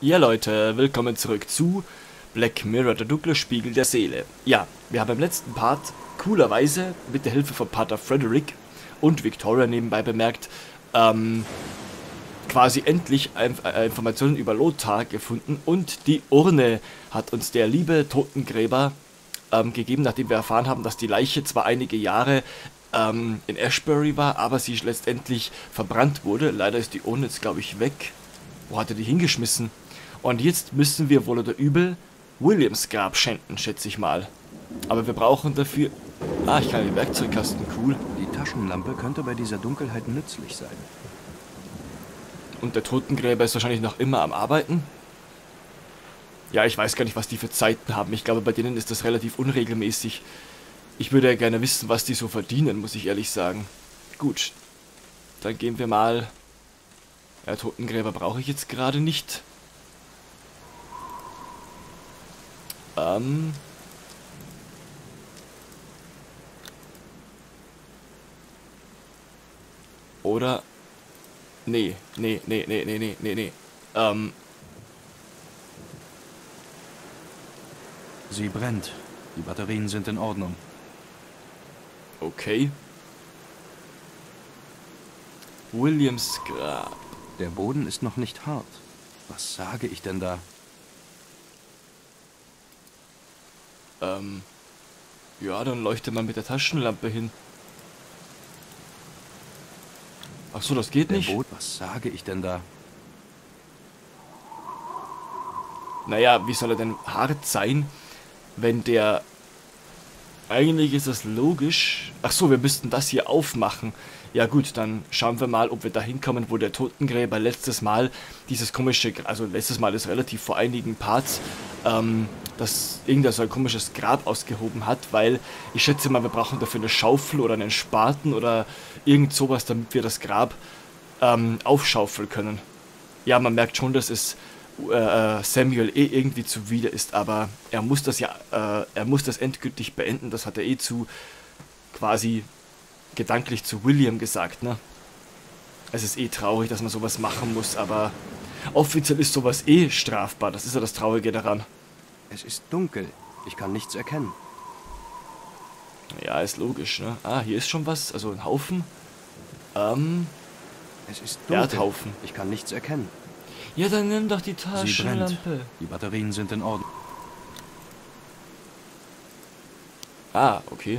Ja Leute, willkommen zurück zu Black Mirror, der dunkle Spiegel der Seele. Ja, wir haben im letzten Part coolerweise mit der Hilfe von Pater Frederick und Victoria nebenbei bemerkt, quasi endlich Informationen über Lothar gefunden und die Urne hat uns der liebe Totengräber gegeben, nachdem wir erfahren haben, dass die Leiche zwar einige Jahre in Ashbury war, aber sie letztendlich verbrannt wurde. Leider ist die Urne jetzt, glaube ich, weg. Wo hat er die hingeschmissen? Und jetzt müssen wir wohl oder übel Williams Grab schänden, schätze ich mal. Aber wir brauchen dafür... Ah, ich kann den Werkzeugkasten, cool. Die Taschenlampe könnte bei dieser Dunkelheit nützlich sein. Und der Totengräber ist wahrscheinlich noch immer am Arbeiten. Ja, ich weiß gar nicht, was die für Zeiten haben. Ich glaube, bei denen ist das relativ unregelmäßig. Ich würde ja gerne wissen, was die so verdienen, muss ich ehrlich sagen. Gut, dann gehen wir mal... Ja, Totengräber brauche ich jetzt gerade nicht. Oder... Nee. Sie brennt. Die Batterien sind in Ordnung. Okay. Williams Grab. Der Boden ist noch nicht hart. Was sage ich denn da? Ja, dann leuchte man mit der Taschenlampe hin. Ach so, das geht nicht? Was sage ich denn da? Naja, wie soll er denn hart sein, wenn der... Eigentlich ist das logisch. Ach so, wir müssten das hier aufmachen. Ja gut, dann schauen wir mal, ob wir da hinkommen, wo der Totengräber letztes Mal dieses komische... Also letztes Mal ist relativ vor einigen Parts, dass irgendwer so ein komisches Grab ausgehoben hat, weil ich schätze mal, wir brauchen dafür eine Schaufel oder einen Spaten oder irgend sowas, damit wir das Grab aufschaufeln können. Ja, man merkt schon, dass es Samuel irgendwie zuwider ist, aber er muss das ja, er muss das endgültig beenden, das hat er zu quasi gedanklich zu William gesagt, ne? Es ist traurig, dass man sowas machen muss, aber offiziell ist sowas strafbar, das ist ja das Traurige daran. Es ist dunkel. Ich kann nichts erkennen. Ja, ist logisch, ne? Ah, hier ist schon was, also ein Haufen. Es ist dunkel. Erdhaufen. Ich kann nichts erkennen. Ja, dann nimm doch die Sie brennt. Taschenlampe. Die Batterien sind in Ordnung. Ah, okay.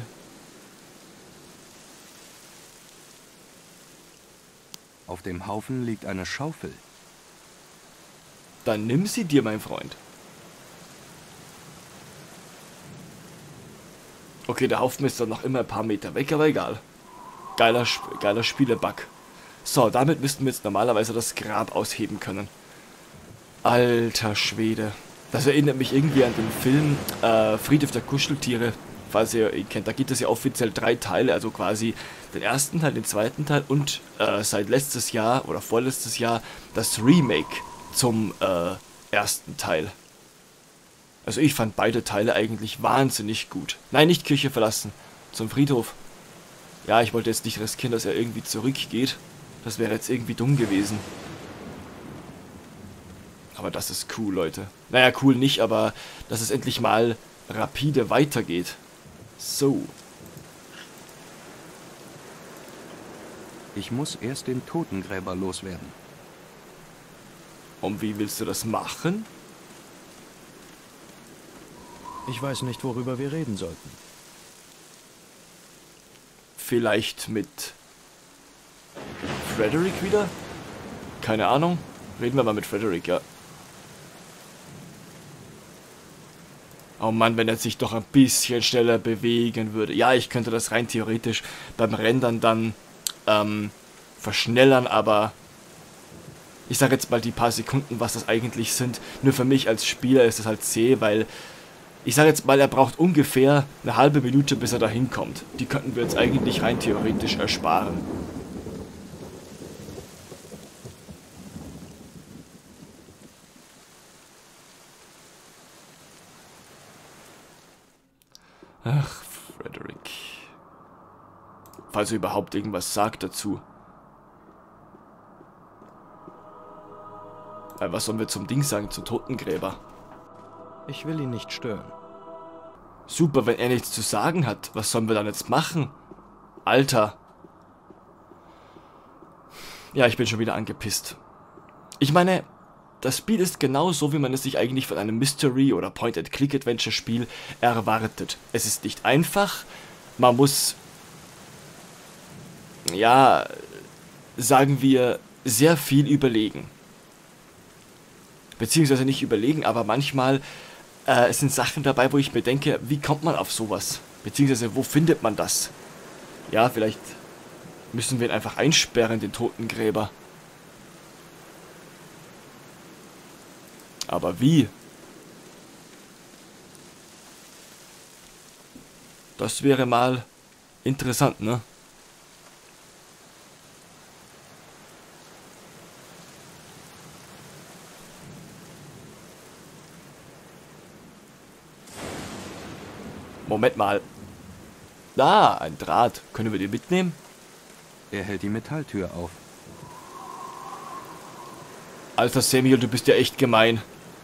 Auf dem Haufen liegt eine Schaufel. Dann nimm sie dir, mein Freund. Okay, der Haufen ist dann noch immer ein paar Meter weg, aber egal. Geiler Spielebug. So, damit müssten wir jetzt normalerweise das Grab ausheben können. Alter Schwede. Das erinnert mich irgendwie an den Film Friedhof der Kuscheltiere, falls ihr ihn kennt. Da gibt es ja offiziell 3 Teile, also quasi den ersten Teil, den zweiten Teil und seit letztes Jahr oder vorletztes Jahr das Remake zum ersten Teil. Also ich fand beide Teile eigentlich wahnsinnig gut. Nein, nicht Kirche verlassen, zum Friedhof. Ja, ich wollte jetzt nicht riskieren, dass er irgendwie zurückgeht. Das wäre jetzt irgendwie dumm gewesen. Aber das ist cool, Leute. Naja, cool nicht, aber dass es endlich mal rapide weitergeht. So. Ich muss erst den Totengräber loswerden. Und wie willst du das machen? Ich weiß nicht, worüber wir reden sollten. Vielleicht mit Frederick wieder? Keine Ahnung. Reden wir mal mit Frederick, ja. Oh Mann, wenn er sich doch ein bisschen schneller bewegen würde. Ja, ich könnte das rein theoretisch beim Rendern dann verschnellern, aber ich sage jetzt mal die paar Sekunden, was das eigentlich sind. Nur für mich als Spieler ist das halt zäh, weil ich sage jetzt mal, er braucht ungefähr eine halbe Minute, bis er da hinkommt. Die könnten wir jetzt eigentlich rein theoretisch ersparen. Ach, Frederick. Falls er überhaupt irgendwas sagt dazu. Was sollen wir zum Ding sagen, zum Totengräber? Ich will ihn nicht stören. Super, wenn er nichts zu sagen hat. Was sollen wir dann jetzt machen? Alter. Ja, ich bin schon wieder angepisst. Ich meine, das Spiel ist genau so, wie man es sich eigentlich von einem Mystery- oder Point-and-Click-Adventure-Spiel erwartet. Es ist nicht einfach. Man muss, ja, sagen wir, sehr viel überlegen. Beziehungsweise nicht überlegen, aber manchmal es sind Sachen dabei, wo ich mir denke, wie kommt man auf sowas? Beziehungsweise, wo findet man das? Ja, vielleicht müssen wir ihn einfach einsperren, den Totengräber. Aber wie? Das wäre mal interessant, ne? Moment mal. Da, ein Draht. Können wir den mitnehmen? Er hält die Metalltür auf. Alter Samuel, du bist ja echt gemein.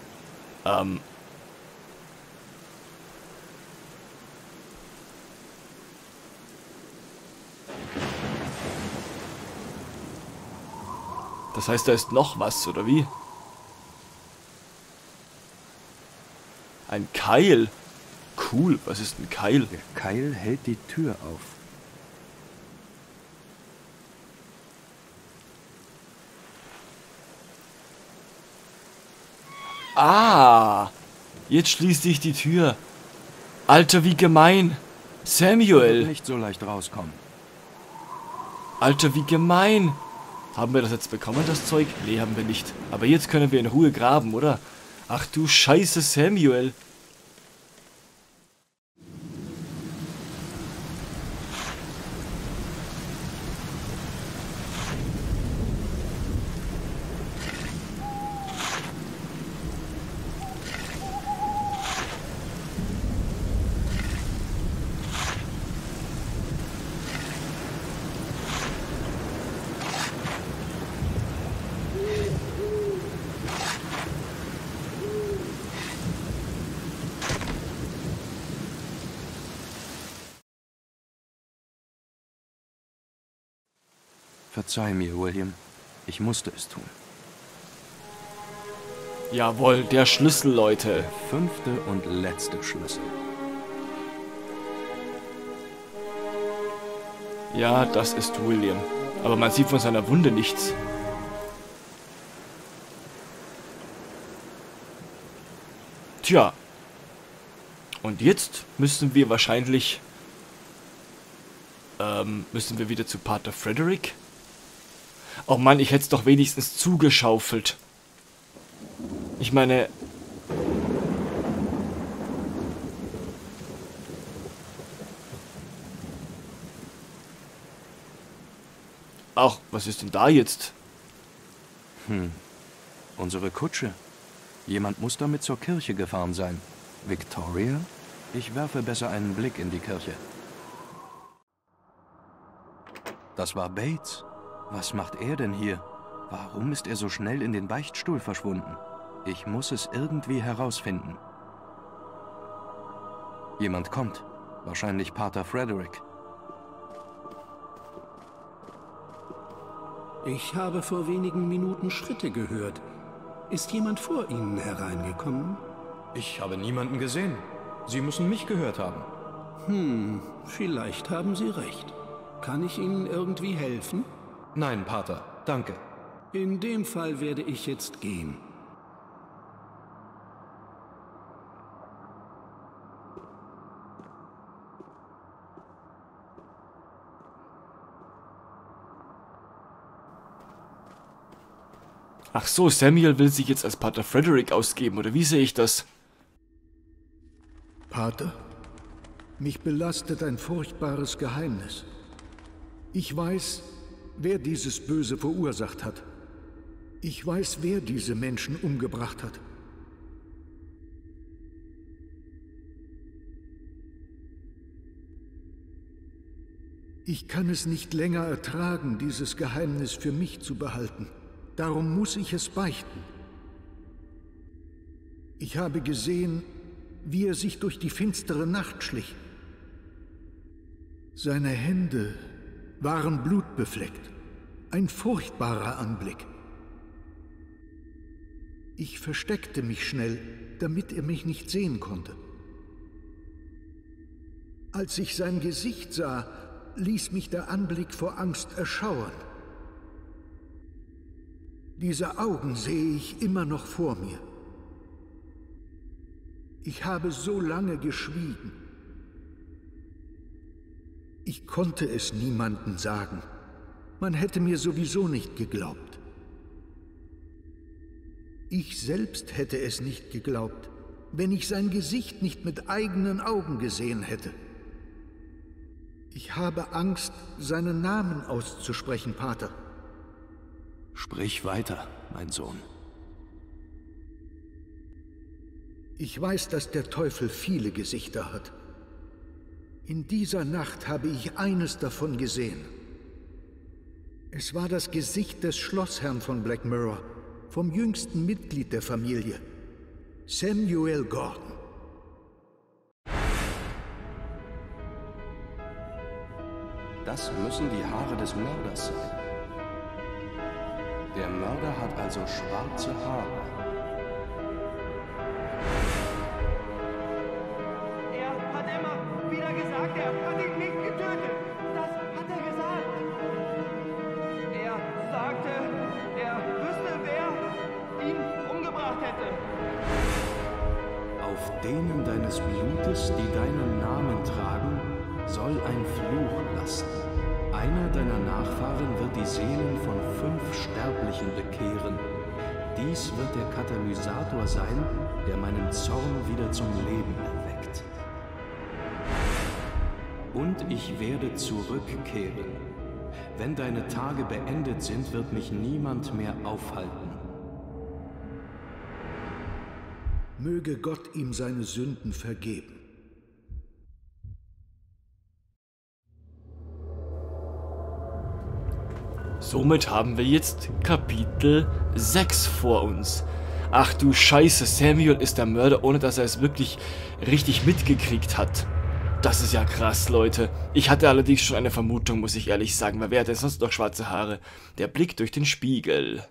Das heißt, da ist noch was, oder wie? Ein Keil. Cool, was ist ein Keil? Der Keil hält die Tür auf. Ah, jetzt schließt sich die Tür. Alter, wie gemein. Samuel. Nicht so leicht rauskommen. Alter, wie gemein. Haben wir das jetzt bekommen, das Zeug? Nee, haben wir nicht. Aber jetzt können wir in Ruhe graben, oder? Ach du Scheiße, Samuel. Verzeih mir, William. Ich musste es tun. Jawohl, der Schlüssel, Leute. Der 5. und letzte Schlüssel. Ja, das ist William. Aber man sieht von seiner Wunde nichts. Tja. Und jetzt müssen wir wahrscheinlich... müssen wir wieder zu Pater Frederick? Oh Mann, ich hätte es doch wenigstens zugeschaufelt. Ich meine... Ach, was ist denn da jetzt? Unsere Kutsche. Jemand muss damit zur Kirche gefahren sein. Victoria? Ich werfe besser einen Blick in die Kirche. Das war Bates. Was macht er denn hier? Warum ist er so schnell in den Beichtstuhl verschwunden? Ich muss es irgendwie herausfinden. Jemand kommt. Wahrscheinlich Pater Frederick. Ich habe vor wenigen Minuten Schritte gehört. Ist jemand vor Ihnen hereingekommen? Ich habe niemanden gesehen. Sie müssen mich gehört haben. Vielleicht haben Sie recht. Kann ich Ihnen irgendwie helfen? Nein, Pater, danke. In dem Fall werde ich jetzt gehen. Ach so, Samuel will sich jetzt als Pater Frederick ausgeben, oder wie sehe ich das? Pater, mich belastet ein furchtbares Geheimnis. Ich weiß, wer dieses Böse verursacht hat. Ich weiß, wer diese Menschen umgebracht hat. Ich kann es nicht länger ertragen, dieses Geheimnis für mich zu behalten. Darum muss ich es beichten. Ich habe gesehen, wie er sich durch die finstere Nacht schlich. Seine Hände waren blutbefleckt. Ein furchtbarer Anblick. Ich versteckte mich schnell, damit er mich nicht sehen konnte. Als ich sein Gesicht sah, ließ mich der Anblick vor Angst erschauern. Diese Augen sehe ich immer noch vor mir. Ich habe so lange geschwiegen. Ich konnte es niemandem sagen. Man hätte mir sowieso nicht geglaubt. Ich selbst hätte es nicht geglaubt, wenn ich sein Gesicht nicht mit eigenen Augen gesehen hätte. Ich habe Angst, seinen Namen auszusprechen, Pater. Sprich weiter, mein Sohn. Ich weiß, dass der Teufel viele Gesichter hat. In dieser Nacht habe ich eines davon gesehen. Es war das Gesicht des Schlossherrn von Black Mirror, vom jüngsten Mitglied der Familie, Samuel Gordon. Das müssen die Haare des Mörders sein. Der Mörder hat also schwarze Haare. Er hat immer wieder gesagt, er hat ihn nicht getötet. Das hat er gesagt. Er sagte, er wüsste, wer ihn umgebracht hätte. Auf denen deines Blutes, die deinen Namen tragen, soll ein Fluch lasten. Einer deiner Nachfahren wird die Seelen von 5 Sterblichen bekehren. Dies wird der Katalysator sein, der meinen Zorn wieder zum Leben erweckt. Und ich werde zurückkehren. Wenn deine Tage beendet sind, wird mich niemand mehr aufhalten. Möge Gott ihm seine Sünden vergeben. Somit haben wir jetzt Kapitel 6 vor uns. Ach du Scheiße, Samuel ist der Mörder, ohne dass er es wirklich richtig mitgekriegt hat. Das ist ja krass, Leute. Ich hatte allerdings schon eine Vermutung, muss ich ehrlich sagen, weil wer hat denn sonst noch schwarze Haare? Der Blick durch den Spiegel.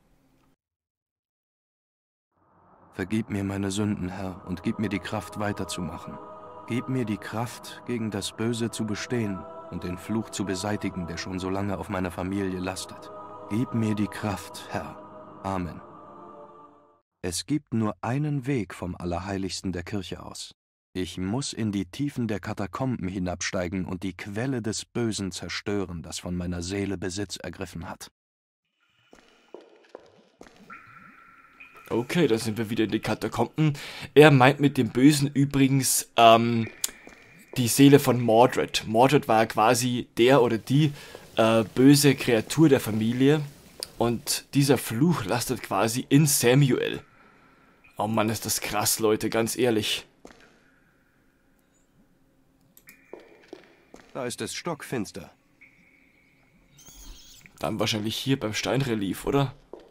Vergib mir meine Sünden, Herr, und gib mir die Kraft weiterzumachen. Gib mir die Kraft, gegen das Böse zu bestehen und den Fluch zu beseitigen, der schon so lange auf meiner Familie lastet. Gib mir die Kraft, Herr. Amen. Es gibt nur einen Weg vom Allerheiligsten der Kirche aus. Ich muss in die Tiefen der Katakomben hinabsteigen und die Quelle des Bösen zerstören, das von meiner Seele Besitz ergriffen hat. Okay, da sind wir wieder in die Katakomben. Er meint mit dem Bösen übrigens, die Seele von Mordred. Mordred war quasi der oder die böse Kreatur der Familie. Und dieser Fluch lastet quasi in Samuel. Oh Mann, ist das krass, Leute, ganz ehrlich. Da ist es stockfinster. Dann wahrscheinlich hier beim Steinrelief, oder?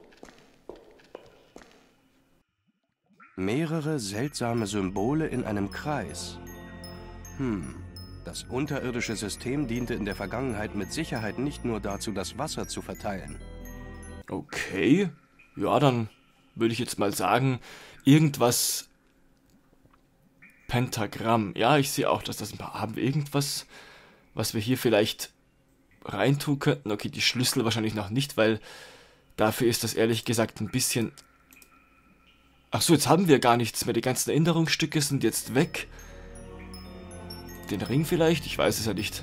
Mehrere seltsame Symbole in einem Kreis. Das unterirdische System diente in der Vergangenheit mit Sicherheit nicht nur dazu, das Wasser zu verteilen. Okay, ja, dann würde ich jetzt mal sagen, irgendwas Pentagramm. Ja, ich sehe auch, dass das haben wir irgendwas, was wir hier vielleicht reintun könnten. Okay, die Schlüssel wahrscheinlich noch nicht, weil dafür ist das ehrlich gesagt ein bisschen... Ach so, jetzt haben wir gar nichts mehr. Die ganzen Erinnerungsstücke sind jetzt weg. Den Ring vielleicht? Ich weiß es ja nicht.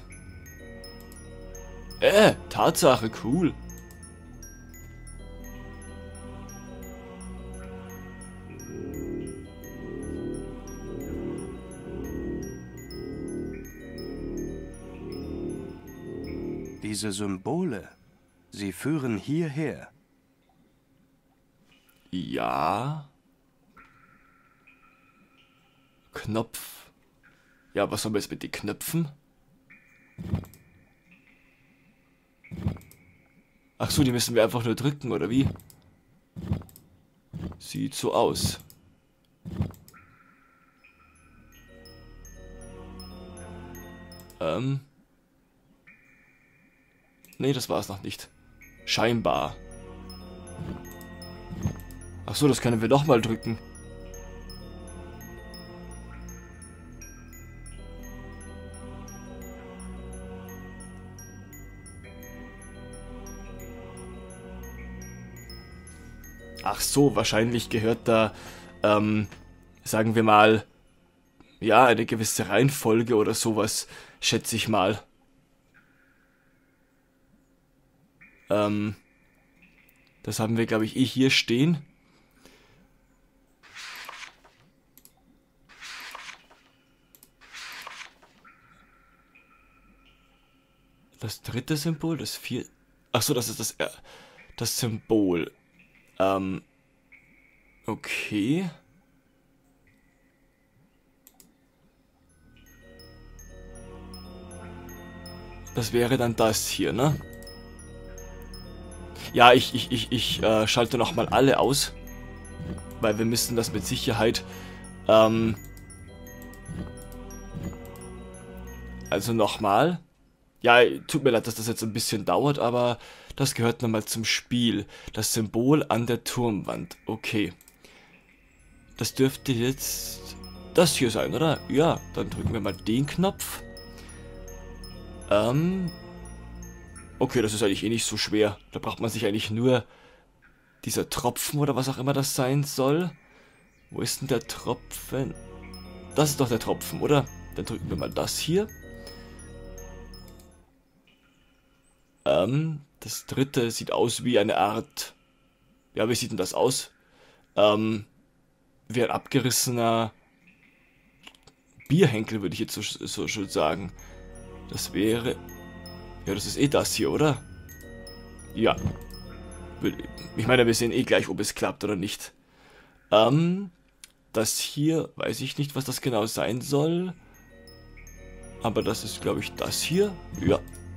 Tatsache, cool. Diese Symbole, sie führen hierher. Ja. Knopf. Ja, was sollen wir jetzt mit den Knöpfen? Ach so, die müssen wir einfach nur drücken, oder wie? Sieht so aus. Nee, das war es noch nicht. Scheinbar. Ach so, das können wir doch mal drücken. Ach so, wahrscheinlich gehört da, sagen wir mal, ja, eine gewisse Reihenfolge oder sowas, schätze ich mal. Das haben wir, glaube ich, hier stehen. Das dritte Symbol, das vierte... Ach so, das ist das Symbol. Okay. Das wäre dann das hier, ne? Ja, ich schalte nochmal alle aus. Weil wir müssen das mit Sicherheit... also nochmal. Ja, tut mir leid, dass das jetzt ein bisschen dauert, aber das gehört nochmal zum Spiel. Das Symbol an der Turmwand. Okay. Das dürfte jetzt das hier sein, oder? Ja, dann drücken wir mal den Knopf. Okay, das ist eigentlich eh nicht so schwer. Da braucht man sich eigentlich nur dieser Tropfen oder was auch immer das sein soll. Wo ist denn der Tropfen? Das ist doch der Tropfen, oder? Dann drücken wir mal das hier. Das dritte sieht aus wie eine Art... Ja, wie sieht denn das aus? Wie ein abgerissener Bierhenkel, würde ich jetzt so schon sagen. Das wäre... Ja, das ist eh das hier, oder? Ja. Ich meine, wir sehen eh gleich, ob es klappt oder nicht. Das hier, weiß ich nicht, was das genau sein soll. Aber das ist, glaube ich, das hier. Ja.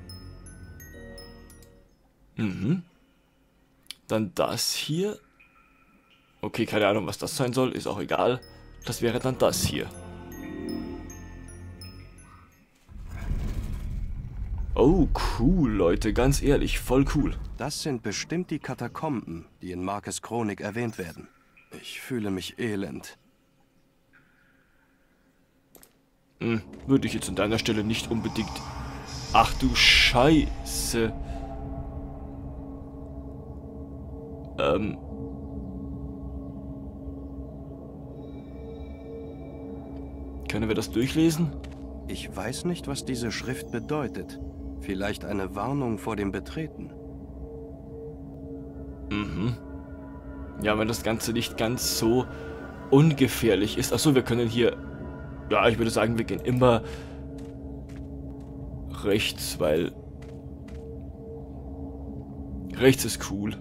Mhm. Dann das hier. Okay, keine Ahnung, was das sein soll. Ist auch egal. Das wäre dann das hier. Oh, cool, Leute. Ganz ehrlich, voll cool. Das sind bestimmt die Katakomben, die in Markes Chronik erwähnt werden. Ich fühle mich elend. Würde ich jetzt an deiner Stelle nicht unbedingt... Ach du Scheiße. Können wir das durchlesen? Ich weiß nicht, was diese Schrift bedeutet. Vielleicht eine Warnung vor dem Betreten. Mhm. Ja, wenn das Ganze nicht ganz so ungefährlich ist. Achso, wir können hier... Ja, ich würde sagen, wir gehen immer rechts, weil... Rechts ist cool.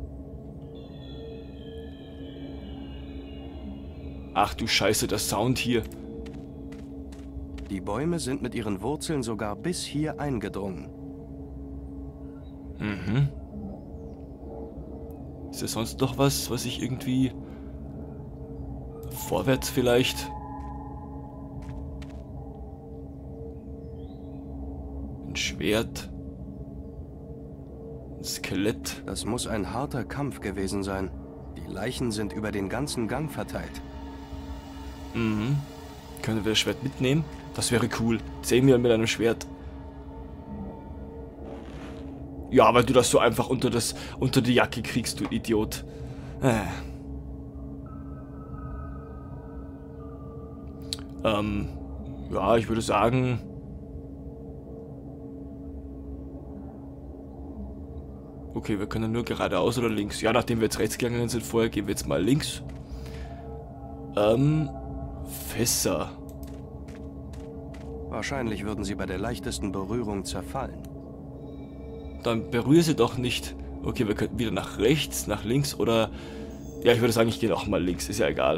Ach du Scheiße, der Sound hier. Die Bäume sind mit ihren Wurzeln sogar bis hier eingedrungen. Mhm. Ist da sonst noch was, was ich irgendwie... Vorwärts vielleicht? Ein Schwert. Ein Skelett. Das muss ein harter Kampf gewesen sein. Die Leichen sind über den ganzen Gang verteilt. Mhm. Können wir das Schwert mitnehmen? Das wäre cool. 10 Meter mit einem Schwert. Ja, weil du das so einfach unter die Jacke kriegst, du Idiot. Ja, ich würde sagen... Okay, wir können nur geradeaus oder links. Ja, nachdem wir jetzt rechts gegangen sind vorher, gehen wir jetzt mal links. Fässer. Wahrscheinlich würden sie bei der leichtesten Berührung zerfallen. Dann berühre sie doch nicht. Okay, wir könnten wieder nach rechts, nach links oder... Ja, ich würde sagen, ich gehe auch mal links. Ist ja egal.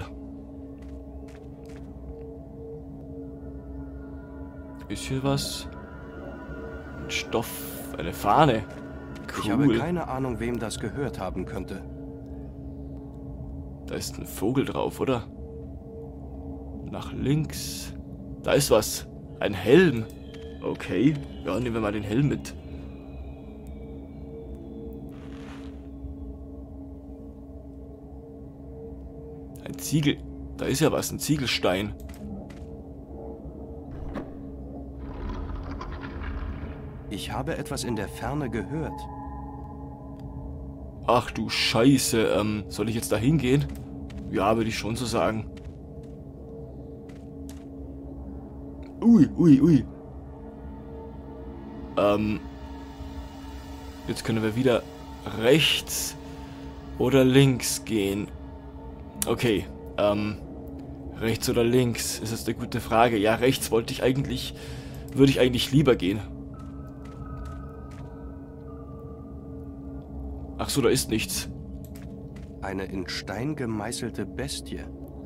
Ist hier was? Ein Stoff, eine Fahne. Cool. Ich habe keine Ahnung, wem das gehört haben könnte. Da ist ein Vogel drauf, oder? Nach links. Da ist was. Ein Helm. Okay. Ja, nehmen wir mal den Helm mit. Ein Ziegel. Da ist ja was, ein Ziegelstein. Ich habe etwas in der Ferne gehört. Ach du Scheiße, soll ich jetzt da hingehen? Ja, würde ich schon so sagen. Ui, ui, ui. Jetzt können wir wieder rechts oder links gehen. Okay, rechts oder links, ist jetzt eine gute Frage. Ja, rechts würde ich eigentlich lieber gehen. Ach so, da ist nichts. Eine in Stein gemeißelte Bestie.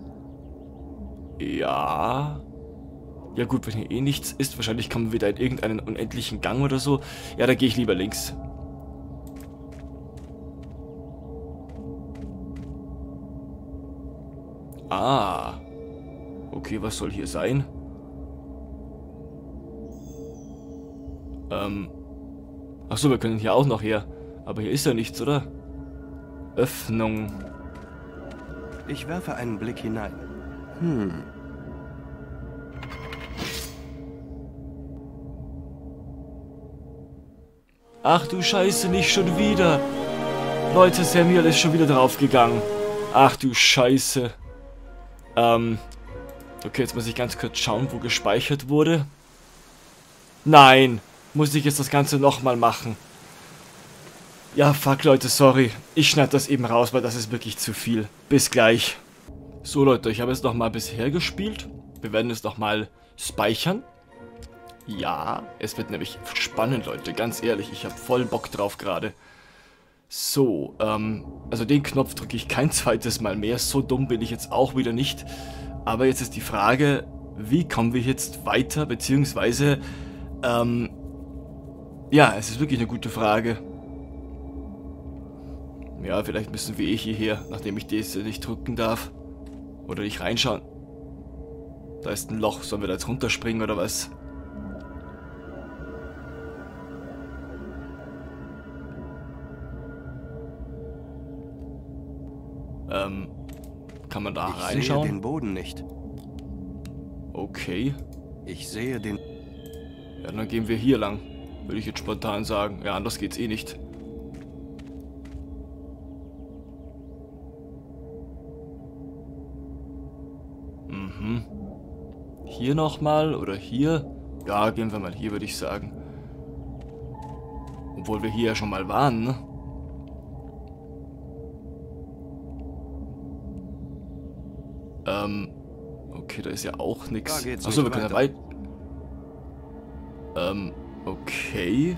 Ja. Ja gut, wenn hier eh nichts ist, wahrscheinlich kommen wir wieder in irgendeinen unendlichen Gang oder so. Ja, da gehe ich lieber links. Ah. Okay, was soll hier sein? Ach so, wir können hier auch noch her. Aber hier ist ja nichts, oder? Öffnung. Ich werfe einen Blick hinein. Ach du Scheiße, nicht schon wieder. Leute, Samuel ist schon wieder draufgegangen. Ach du Scheiße. Okay, jetzt muss ich ganz kurz schauen, wo gespeichert wurde. Nein, muss ich jetzt das Ganze nochmal machen. Ja, fuck Leute, sorry. Ich schneide das eben raus, weil das ist wirklich zu viel. Bis gleich. So Leute, ich habe jetzt nochmal bisher gespielt. Wir werden es nochmal speichern. Ja, es wird nämlich spannend, Leute. Ganz ehrlich, ich habe voll Bock drauf gerade. So, also den Knopf drücke ich kein zweites Mal mehr. So dumm bin ich jetzt auch wieder nicht. Aber jetzt ist die Frage, wie kommen wir jetzt weiter, beziehungsweise, ja, es ist wirklich eine gute Frage. Ja, vielleicht müssen wir hierher, nachdem ich das nicht drücken darf. Oder nicht reinschauen. Da ist ein Loch, sollen wir da jetzt runterspringen oder was? Kann man da reinschauen? Ich sehe den Boden nicht. Okay. Ich sehe den... Ja, dann gehen wir hier lang. Würde ich jetzt spontan sagen. Ja, anders geht's eh nicht. Mhm. Hier nochmal oder hier? Ja, gehen wir mal hier, würde ich sagen. Obwohl wir hier ja schon mal waren, ne? Okay, da ist ja auch nichts. Achso, wir können ja weit... Okay.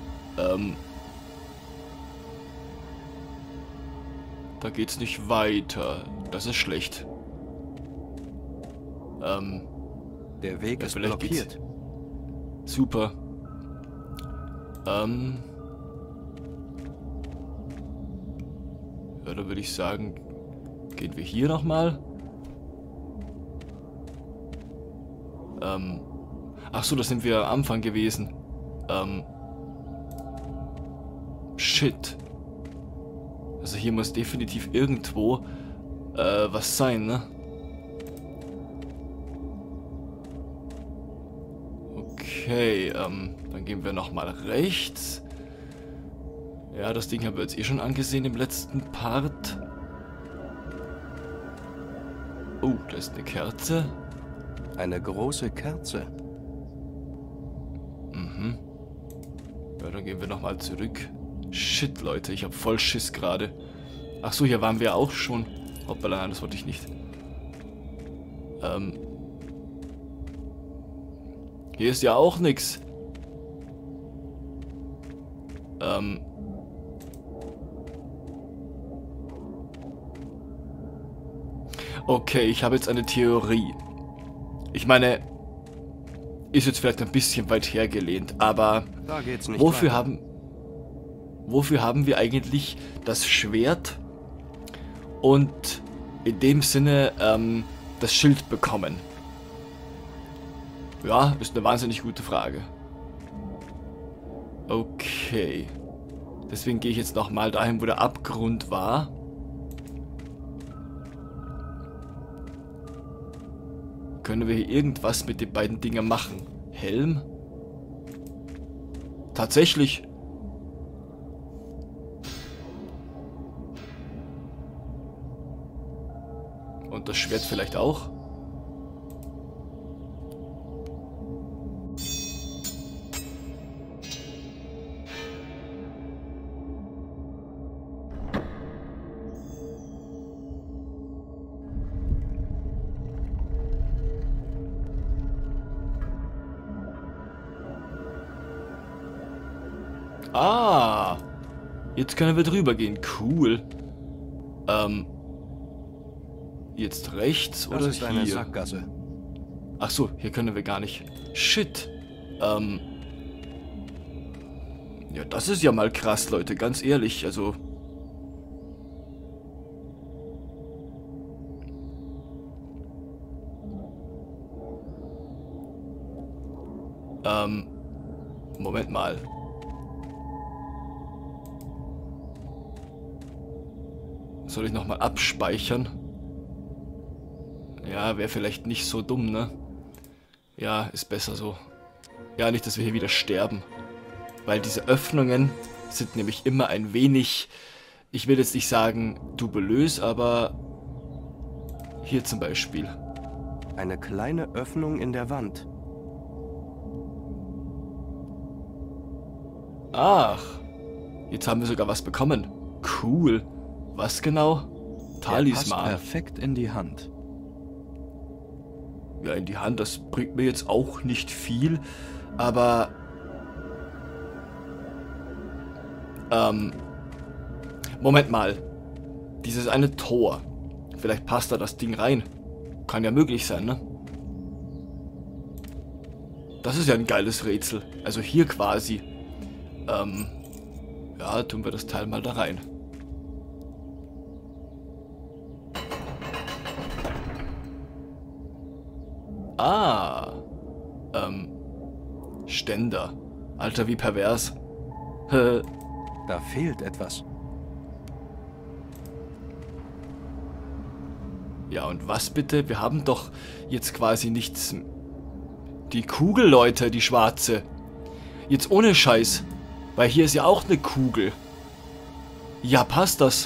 Da geht's nicht weiter. Das ist schlecht. Der Weg ist blockiert. Super. Ja, dann würde ich sagen, gehen wir hier nochmal. Ach so, das sind wir am Anfang gewesen. Shit. Also hier muss definitiv irgendwo was sein, ne? Okay, dann gehen wir nochmal rechts. Ja, das Ding haben wir jetzt eh schon angesehen im letzten Part. Oh, da ist eine Kerze. Eine große Kerze. Mhm. Ja, dann gehen wir nochmal zurück. Shit, Leute, ich habe voll Schiss gerade. Ach so, hier waren wir auch schon. Hoppala, nein, das wollte ich nicht. Hier ist ja auch nichts. Okay, ich habe jetzt eine Theorie. Ich meine, ist jetzt vielleicht ein bisschen weit hergelehnt, aber Da geht's nicht wofür weiter. haben wir eigentlich das Schwert und in dem Sinne das Schild bekommen? Ja, ist eine wahnsinnig gute Frage. Okay. Deswegen gehe ich jetzt nochmal dahin, wo der Abgrund war. Können wir hier irgendwas mit den beiden Dingern machen? Helm? Tatsächlich. Und das Schwert vielleicht auch? Ah, jetzt können wir drüber gehen. Cool. Jetzt rechts oder hier? Das ist eine Sackgasse. Ach so, hier können wir gar nicht. Shit. Ja, das ist ja mal krass, Leute. Ganz ehrlich, also... Moment mal. Soll ich nochmal abspeichern? Ja, wäre vielleicht nicht so dumm, ne? Ja, ist besser so. Ja, nicht, dass wir hier wieder sterben. Weil diese Öffnungen sind nämlich immer ein wenig... Ich will jetzt nicht sagen dubelös, aber... Hier zum Beispiel. Eine kleine Öffnung in der Wand. Ach, jetzt haben wir sogar was bekommen. Cool. Was genau? Talisman. Passt perfekt in die Hand. Ja, in die Hand, das bringt mir jetzt auch nicht viel, aber... Moment mal. Dieses eine Tor. Vielleicht passt da das Ding rein. Kann ja möglich sein, ne? Das ist ja ein geiles Rätsel. Also hier quasi. Ja, tun wir das Teil mal da rein. Ah. Ständer. Alter, wie pervers. Da fehlt etwas. Ja, und was bitte? Wir haben doch jetzt quasi nichts... Die Kugel, Leute, die schwarze. Jetzt ohne Scheiß. Weil hier ist ja auch eine Kugel. Ja, passt das?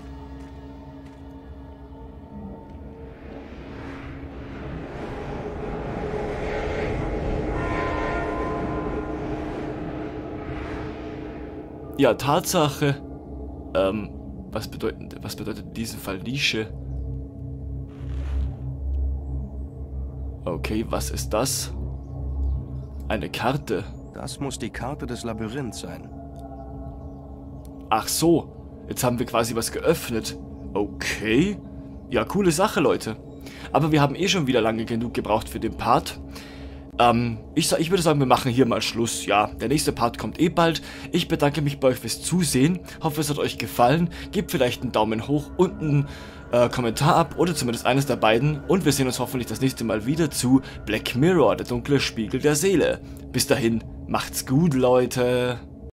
Ja, Tatsache. Was bedeutet in diesem Fall Nische? Okay, was ist das? Eine Karte. Das muss die Karte des Labyrinths sein. Ach so, jetzt haben wir quasi was geöffnet. Okay. Ja, coole Sache, Leute. Aber wir haben eh schon wieder lange genug gebraucht für den Part. Ich würde sagen, wir machen hier mal Schluss. Ja, der nächste Part kommt eh bald. Ich bedanke mich bei euch fürs Zusehen. Hoffe, es hat euch gefallen. Gebt vielleicht einen Daumen hoch und einen Kommentar ab oder zumindest eines der beiden. Und wir sehen uns hoffentlich das nächste Mal wieder zu Black Mirror, der dunkle Spiegel der Seele. Bis dahin, macht's gut, Leute.